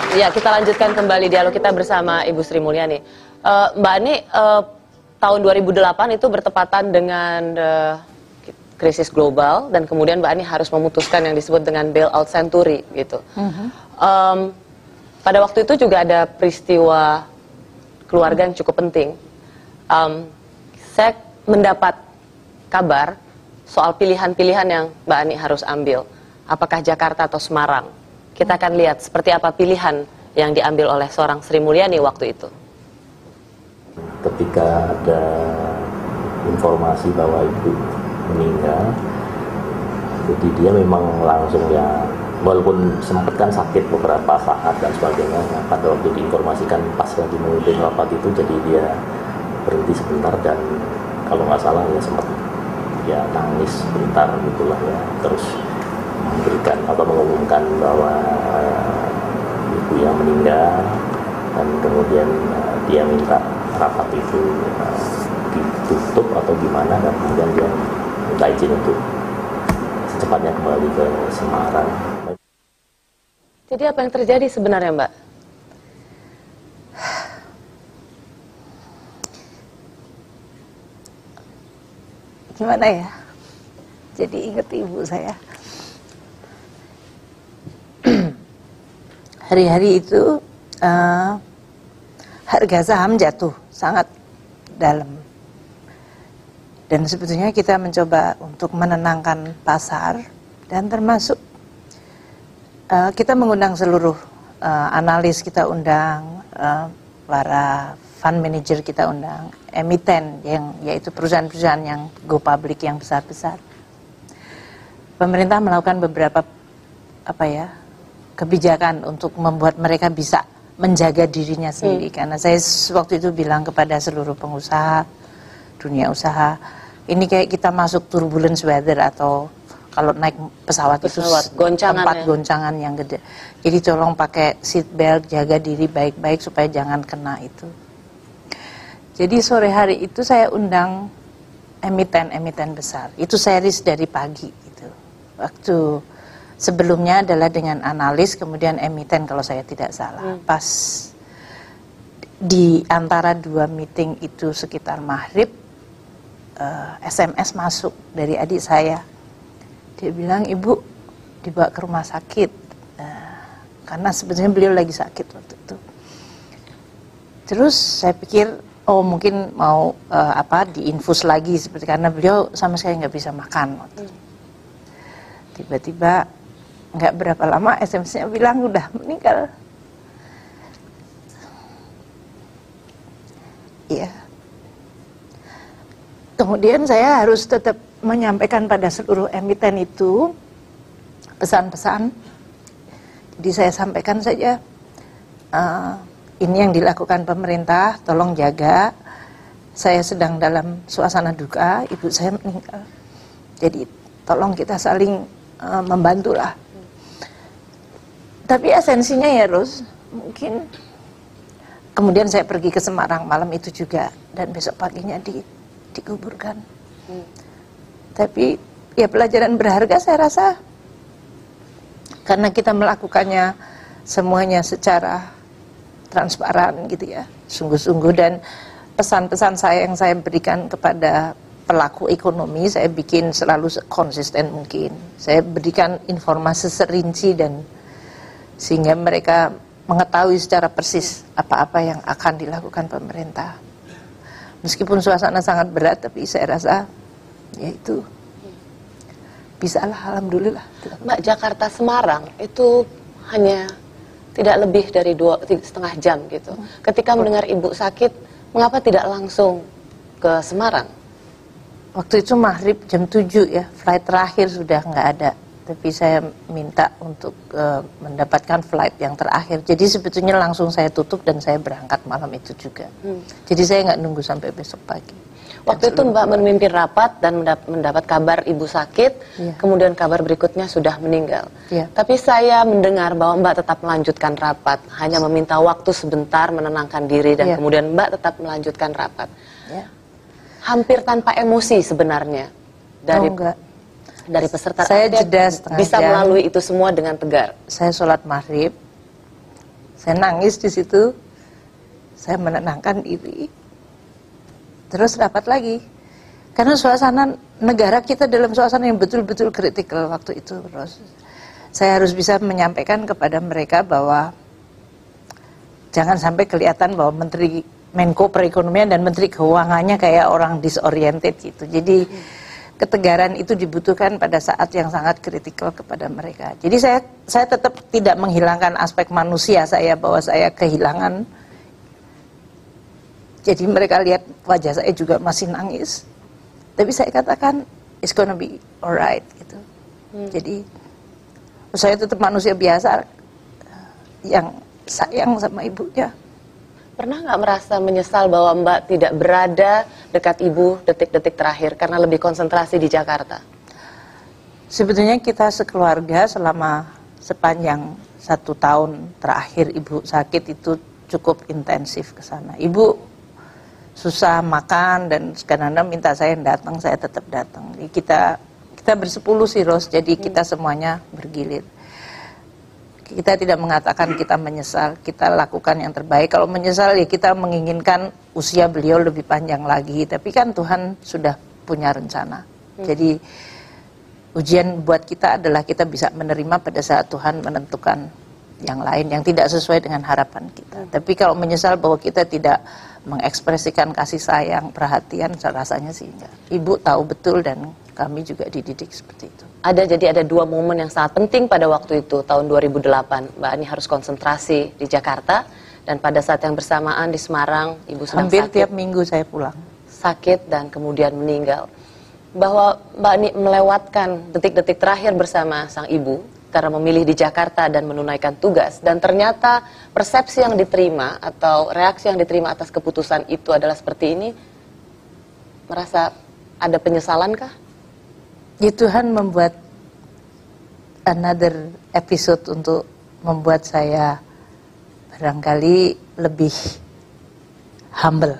Ya, kita lanjutkan kembali dialog kita bersama Ibu Sri Mulyani. Mbak Ani, tahun 2008 itu bertepatan dengan krisis global dan kemudian Mbak Ani harus memutuskan yang disebut dengan bailout century gitu. Pada waktu itu juga ada peristiwa keluarga yang cukup penting. Saya mendapat kabar soal pilihan-pilihan yang Mbak Ani harus ambil. Apakah Jakarta atau Semarang? Kita akan lihat seperti apa pilihan yang diambil oleh seorang Sri Mulyani waktu itu. Ketika ada informasi bahwa ibu meninggal, jadi dia memang langsung ya, walaupun sempat kan sakit beberapa saat dan sebagainya, pada waktu diinformasikan pas lagi memimpin rapat itu, jadi dia berhenti sebentar dan kalau nggak salah ya sempat ya nangis sebentar gitulah ya, terus memberikan atau mengumumkan bahwa ibu yang meninggal dan kemudian dia minta rapat itu ditutup atau gimana dan kemudian dia minta izin untuk secepatnya kembali ke Semarang. Jadi apa yang terjadi sebenarnya, Mbak? Gimana ya? Jadi ingat ibu saya. Hari-hari itu harga saham jatuh sangat dalam. Dan sebetulnya kita mencoba untuk menenangkan pasar dan termasuk kita mengundang seluruh analis, kita undang para fund manager, kita undang emiten yang yaitu perusahaan-perusahaan yang go public yang besar-besar. Pemerintah melakukan beberapa kebijakan untuk membuat mereka bisa menjaga dirinya sendiri. Karena saya waktu itu bilang kepada seluruh pengusaha, dunia usaha, ini kayak kita masuk turbulence weather atau kalau naik pesawat itu tempat goncangan yang gede. Jadi tolong pakai seat belt, jaga diri baik-baik supaya jangan kena itu. Jadi sore hari itu saya undang emiten-emiten besar. Itu series dari pagi gitu. Waktu sebelumnya adalah dengan analis, kemudian emiten kalau saya tidak salah. Pas di antara dua meeting itu sekitar maghrib, SMS masuk dari adik saya. Dia bilang, ibu dibawa ke rumah sakit. Karena sebetulnya beliau lagi sakit waktu itu. Terus saya pikir, oh mungkin mau diinfus lagi, seperti karena beliau sama sekali nggak bisa makan waktu itu. Tiba-tiba nggak berapa lama SMS-nya bilang udah meninggal. Iya. Kemudian saya harus tetap menyampaikan pada seluruh emiten itu pesan-pesan. Jadi saya sampaikan saja, ini yang dilakukan pemerintah, tolong jaga. Saya sedang dalam suasana duka, ibu saya meninggal. Jadi tolong kita saling membantulah. Tapi esensinya ya Ros, mungkin kemudian saya pergi ke Semarang malam itu juga dan besok paginya dikuburkan. Tapi ya pelajaran berharga saya rasa karena kita melakukannya semuanya secara transparan gitu ya, sungguh-sungguh, dan pesan-pesan saya yang saya berikan kepada pelaku ekonomi saya bikin selalu konsisten mungkin. Saya berikan informasi serinci dan sehingga mereka mengetahui secara persis apa-apa yang akan dilakukan pemerintah. Meskipun suasana sangat berat, tapi saya rasa ya itu bisalah, alhamdulillah. Mbak, Jakarta Semarang itu hanya tidak lebih dari 2,5 jam gitu. Ketika mendengar ibu sakit, mengapa tidak langsung ke Semarang? Waktu itu maghrib jam 7 ya, flight terakhir sudah nggak ada. Tapi saya minta untuk mendapatkan flight yang terakhir. Jadi sebetulnya langsung saya tutup dan saya berangkat malam itu juga. Jadi saya nggak nunggu sampai besok pagi. Waktu itu Mbak memimpin rapat dan mendapat kabar ibu sakit, kemudian kabar berikutnya sudah meninggal. Tapi saya mendengar bahwa Mbak tetap melanjutkan rapat, hanya meminta waktu sebentar menenangkan diri dan kemudian Mbak tetap melanjutkan rapat. Hampir tanpa emosi sebenarnya dari peserta. Saya jeda setengah bisa jam. Melalui itu semua dengan tegar. Saya sholat maghrib, Saya nangis di situ, saya menenangkan diri, terus rapat lagi. Karena suasana negara kita dalam suasana yang betul-betul kritikal waktu itu. Terus saya harus bisa menyampaikan kepada mereka bahwa jangan sampai kelihatan bahwa Menko Perekonomian dan Menteri Keuangannya kayak orang disoriented gitu. Jadi ketegaran itu dibutuhkan pada saat yang sangat kritikal kepada mereka. Jadi saya tetap tidak menghilangkan aspek manusia saya, bahwa saya kehilangan. Jadi mereka lihat wajah saya juga masih nangis. Tapi saya katakan it's gonna be alright gitu. Jadi saya tetap manusia biasa yang sayang sama ibunya. Pernah nggak merasa menyesal bahwa Mbak tidak berada dekat Ibu detik-detik terakhir karena lebih konsentrasi di Jakarta? Sebetulnya kita sekeluarga selama sepanjang 1 tahun terakhir Ibu sakit itu cukup intensif ke sana. Ibu susah makan dan kadang-kadang minta saya datang, saya tetap datang. Jadi kita bersepuluh sih Ros, jadi kita semuanya bergilir. Kita tidak mengatakan kita menyesal, kita lakukan yang terbaik. Kalau menyesal ya kita menginginkan usia beliau lebih panjang lagi. Tapi kan Tuhan sudah punya rencana. Jadi ujian buat kita adalah kita bisa menerima pada saat Tuhan menentukan yang lain yang tidak sesuai dengan harapan kita. Tapi kalau menyesal bahwa kita tidak mengekspresikan kasih sayang, perhatian, rasanya sih enggak. Ibu tahu betul dan kami juga dididik seperti itu. Jadi ada 2 momen yang sangat penting pada waktu itu, tahun 2008. Mbak Ani harus konsentrasi di Jakarta, dan pada saat yang bersamaan di Semarang, Ibu sedang hampir sakit. Tiap minggu saya pulang. Sakit dan kemudian meninggal. Bahwa Mbak Ani melewatkan detik-detik terakhir bersama sang ibu, karena memilih di Jakarta dan menunaikan tugas. Dan ternyata persepsi yang diterima atau reaksi yang diterima atas keputusan itu adalah seperti ini. Merasa ada penyesalan kah? Ya, Tuhan membuat another episode untuk membuat saya barangkali lebih humble,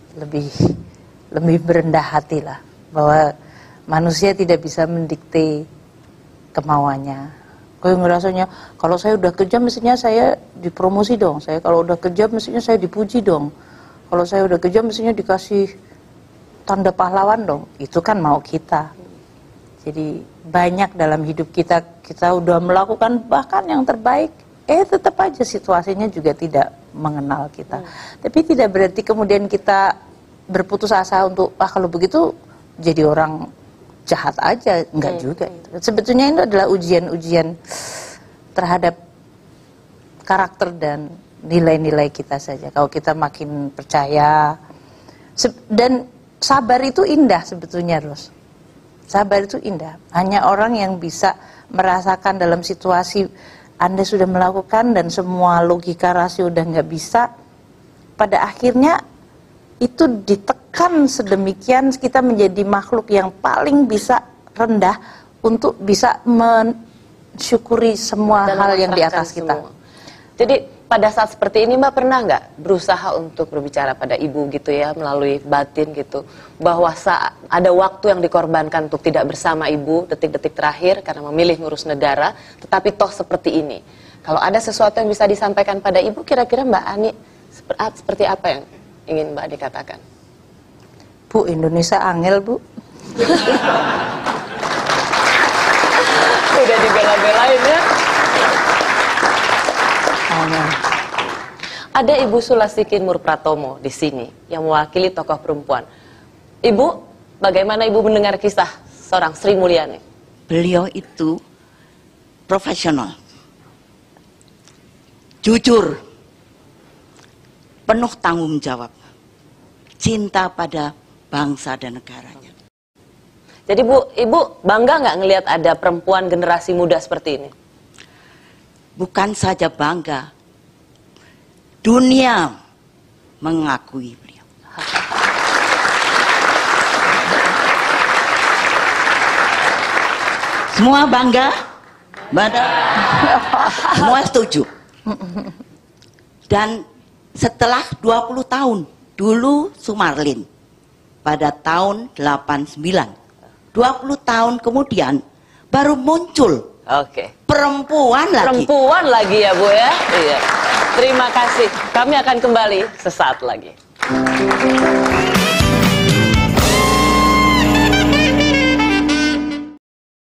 lebih berendah hati lah, bahwa manusia tidak bisa mendikte kemauannya. Kayak ngerasanya kalau saya udah kerja mestinya saya dipromosi dong, saya kalau udah kerja mestinya saya dipuji dong, kalau saya udah kerja mestinya dikasih tanda pahlawan dong. Itu kan mau kita. Jadi banyak dalam hidup kita udah melakukan bahkan yang terbaik, tetap aja situasinya juga tidak mengenal kita. Tapi tidak berarti kemudian kita berputus asa untuk kalau begitu jadi orang jahat aja, enggak juga. Sebetulnya itu adalah ujian-ujian terhadap karakter dan nilai-nilai kita saja. Kalau kita makin percaya dan sabar itu indah sebetulnya, Ros. Sabar itu indah. Hanya orang yang bisa merasakan dalam situasi Anda sudah melakukan dan semua logika rasio udah nggak bisa, pada akhirnya itu ditekan sedemikian kita menjadi makhluk yang paling bisa rendah untuk bisa mensyukuri semua dan hal yang di atas kita. Jadi pada saat seperti ini Mbak pernah nggak berusaha untuk berbicara pada ibu gitu ya, melalui batin gitu, bahwa saat ada waktu yang dikorbankan untuk tidak bersama ibu detik-detik terakhir karena memilih ngurus negara, tetapi toh seperti ini. Kalau ada sesuatu yang bisa disampaikan pada ibu, kira-kira Mbak Ani seperti apa yang ingin Mbak Ani katakan? Bu, Indonesia angel, Bu. Udah dibela-belain ya. Ada Ibu Sulastiki Murpratomo di sini yang mewakili tokoh perempuan. Ibu, bagaimana Ibu mendengar kisah seorang Sri Mulyani? Beliau itu profesional, jujur, penuh tanggung jawab, cinta pada bangsa dan negaranya. Jadi Bu, Ibu bangga nggak ngelihat ada perempuan generasi muda seperti ini? Bukan saja bangga, dunia mengakui beliau. Semua bangga, semua setuju. Dan setelah 20 tahun, dulu Sumarlin pada tahun 89, 20 tahun kemudian baru muncul perempuan lagi. Perempuan lagi ya Bu ya? Iya. Terima kasih. Kami akan kembali sesaat lagi.